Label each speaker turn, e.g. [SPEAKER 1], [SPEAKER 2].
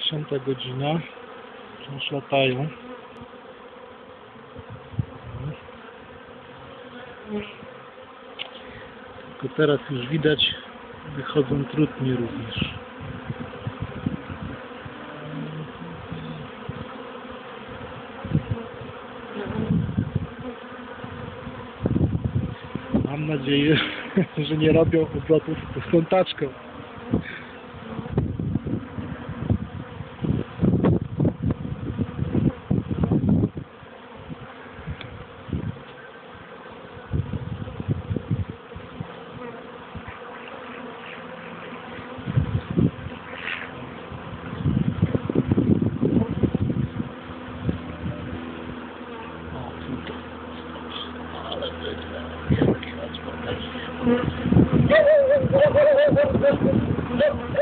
[SPEAKER 1] 10 godzina. Wciąż latają. Tylko teraz już widać, wychodzą trutnie również. Mam nadzieję, że nie robią obrotów z tą taczką. Ale bydle, wielkie odporności.